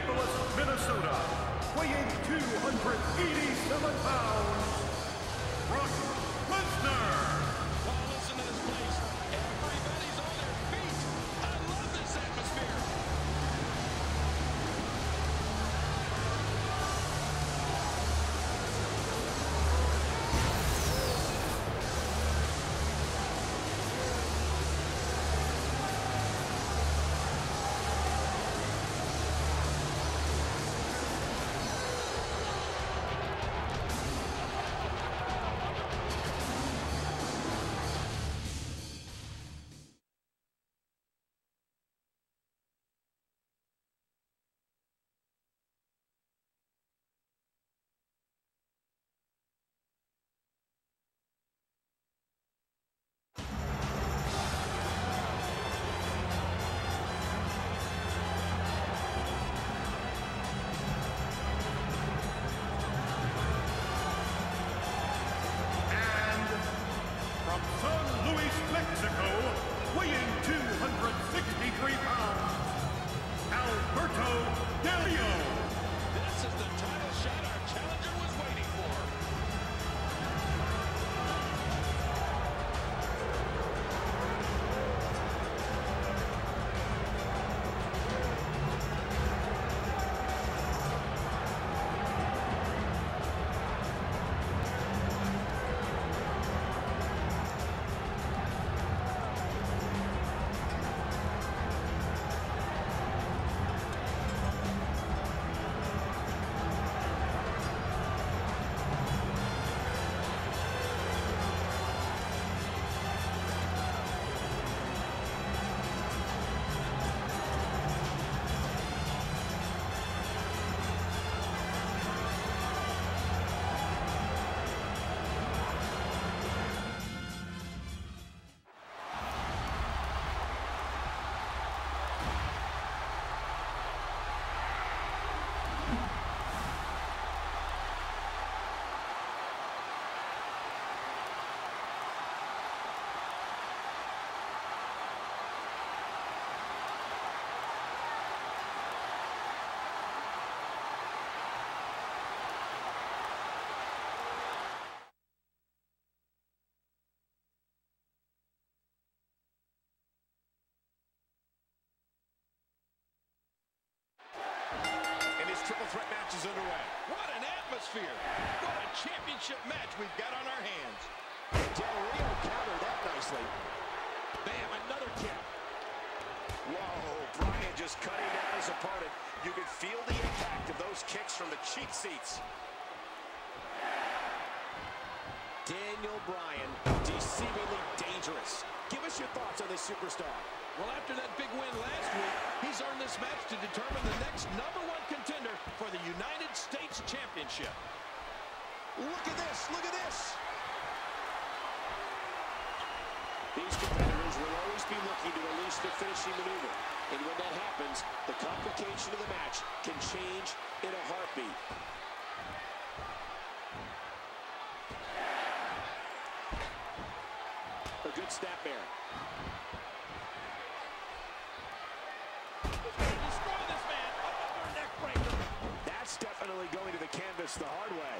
Minneapolis, Minnesota, weighing 287 pounds, Brock Lesnar. Oh, listen to this place. Everybody's on their feet. I love this atmosphere. Alberto. This is the title shot our challenger was waiting for. Triple threat match is underway. What an atmosphere. What a championship match we've got on our hands. Del Rio countered that nicely. Bam, another kick. Whoa, Bryan just cutting down his opponent. You can feel the impact of those kicks from the cheap seats. Daniel Bryan, deceivingly dangerous. Give us your thoughts on this superstar. Well, after that big win last week, he's earned this match to determine the next #1 contender for the United States Championship. Look at this, look at this. These competitors will always be looking to release the finishing maneuver. And when that happens, the complication of the match can change in a heartbeat. A good snapmare. Destroy this man. Another neck breaker. That's definitely going to the canvas the hard way.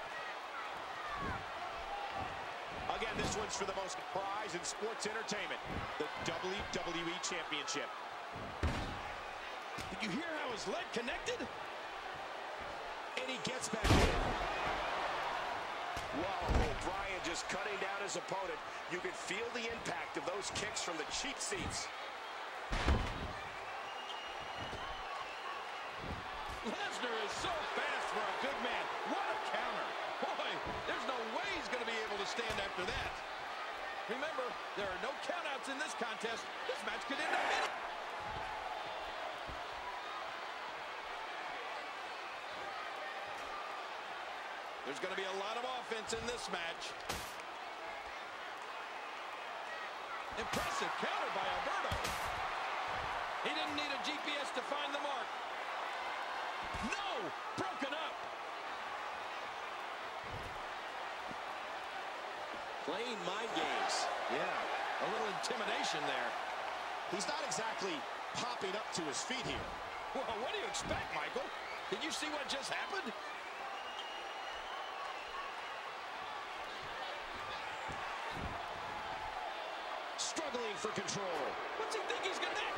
Again, this one's for the most prize in sports entertainment, the WWE Championship. Did you hear how his leg connected? And he gets back in. Whoa, Bryan just cutting down his opponent. You can feel the impact of those kicks from the cheap seats. Lesnar is so fast for a good man. What a counter. Boy, there's no way he's going to be able to stand after that. Remember, there are no countouts in this contest. This match could end up in it. There's going to be a lot of offense in this match. Impressive counter by Alberto. He didn't need a GPS to find the mark. No! Broken up. Playing mind games. Yeah, a little intimidation there. He's not exactly popping up to his feet here. Well, what do you expect, Michael? Did you see what just happened? Struggling for control. What's he think he's gonna do?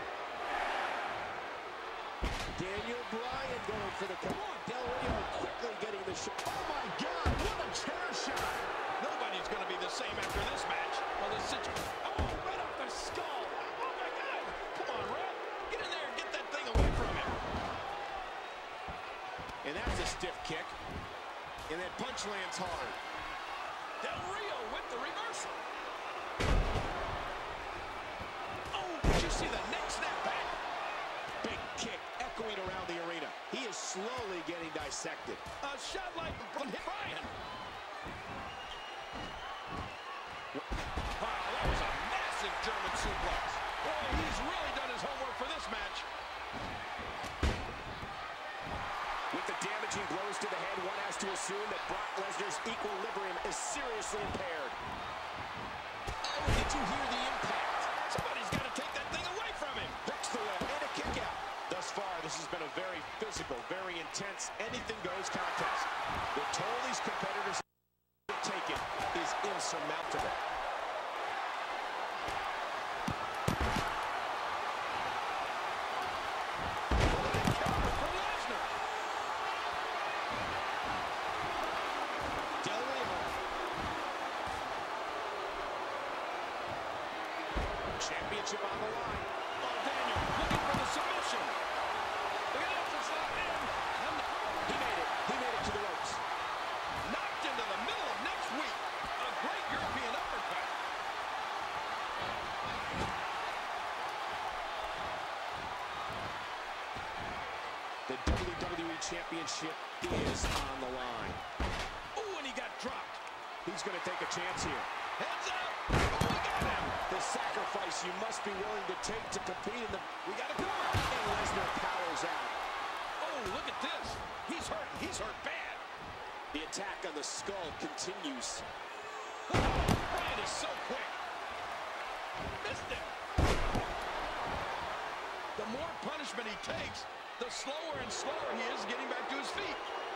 Daniel Bryan going for the cover. Del Rio quickly getting the shot. Oh my God, what a chair shot. Nobody's gonna be the same after this match. Well, the situation. Oh, right off the skull. Oh my God. Come on, Ref. Get in there and get that thing away from him. And that's a stiff kick. And that punch lands hard. Del Rio with the reversal. Oh, did you see the neck snap back? Big kick echoing around the arena. He is slowly getting dissected. A shot like from Bryan. Wow, that was a massive German suplex. Boy, he's really done his homework for this match. With the damaging blows to the head, one has to assume that Brock Lesnar's equilibrium is seriously impaired. Oh, did you hear the impact? Somebody's got to take that thing away from him. Breaks the web and a kick out. Thus far, this has been a very physical, very intense, anything-goes contest. The toll these competitors have taken is insurmountable. Championship on the line. Oh, Daniel looking for the submission. Look at this, it's locked in. He made it. He made it to the ropes. Knocked into the middle of next week. A great European uppercut. The WWE Championship is on the line. Oh, and he got dropped. He's going to take a chance here. Heads up. Oh, we got him. The sacrifice you must be willing to take to compete in the... We got a cover. And Lesnar powers out. Oh, look at this. He's hurt. He's hurt bad. The attack on the skull continues. Oh, Bryan is so quick. Missed him. The more punishment he takes, the slower and slower he is getting back to his feet.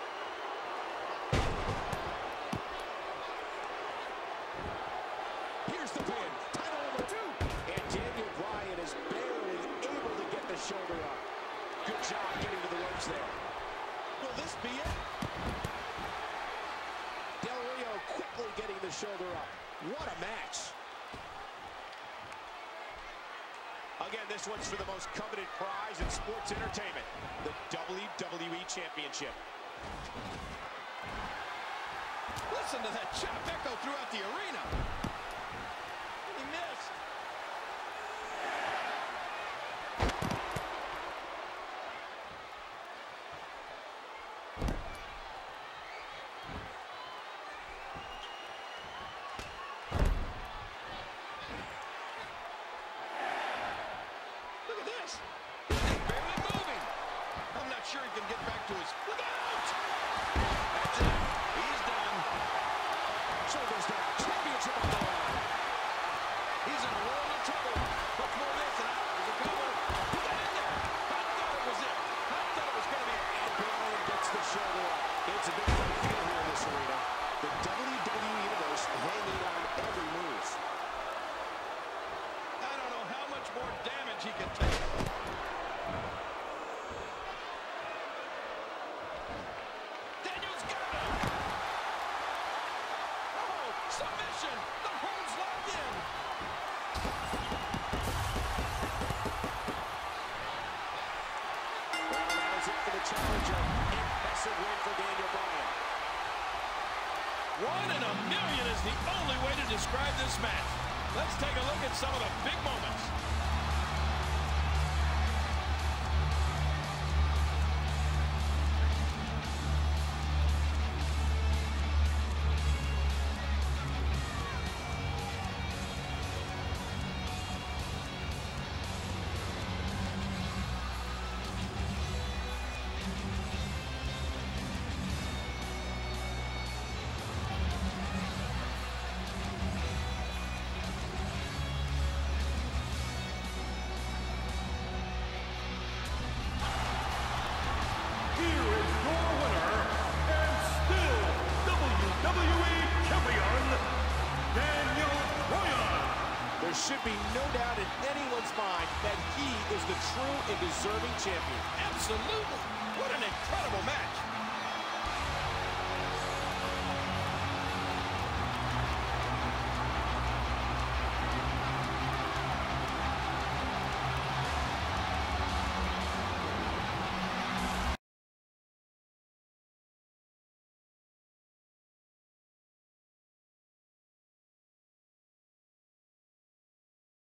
Here's the pin. Title number 2. And Daniel Bryan is barely able to get the shoulder up. Good job getting to the ropes there. Will this be it? Del Rio quickly getting the shoulder up. What a match. Again, this one's for the most coveted prize in sports entertainment, the WWE Championship. Listen to that chop echo throughout the arena. He missed. Look at this. He's barely moving. I'm not sure he can get back to his... Look out! That's it. He's done. Shoulders down. Championship on the line. He's in a world of trouble. Look for this and out. There's a cover. He got in there. I thought it was it. I thought it was going to be... And Bryan gets the shoulder up. It's a big fight here in this arena. The WWE Universe hanging on every move. I don't know how much more damage he can take. Daniel's got him. Oh, submission. The hold's locked in. Well, that is it for the challenger. Impressive win for Daniel Bryan. 1 in a million is the only way to describe this match. Let's take a look at some of the big moments. there should be no doubt in anyone's mind that he is the true and deserving champion. Absolutely. What an incredible match.